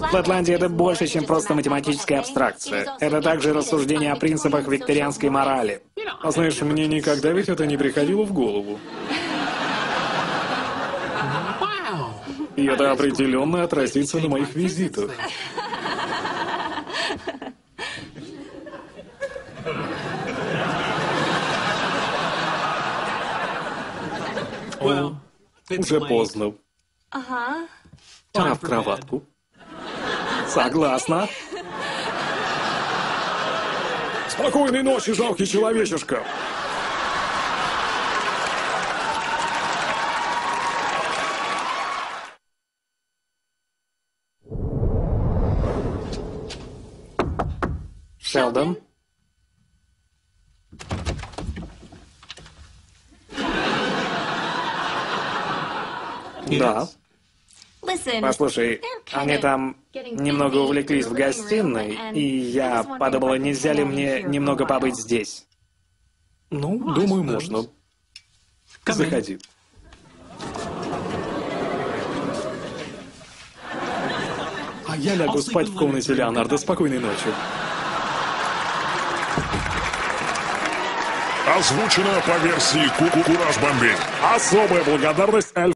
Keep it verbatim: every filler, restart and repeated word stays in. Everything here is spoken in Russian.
Флэтландия — это больше, чем просто математическая абстракция. Это также рассуждение о принципах викторианской морали. А знаешь, мне никогда ведь это не приходило в голову. И это определенно отразится на моих визитах. О, уже поздно. Ага. Пора в кроватку. Согласна. Спокойной ночи, жалкий человечишка. Шелдон? Да. Послушай, они там немного увлеклись в гостиной, и я подумала, нельзя ли мне немного побыть здесь. Ну, думаю, можно. Заходи. А я лягу спать в комнате Леонардо. Спокойной ночи. Озвучено по версии Кураж Бомбей. Особая благодарность Эль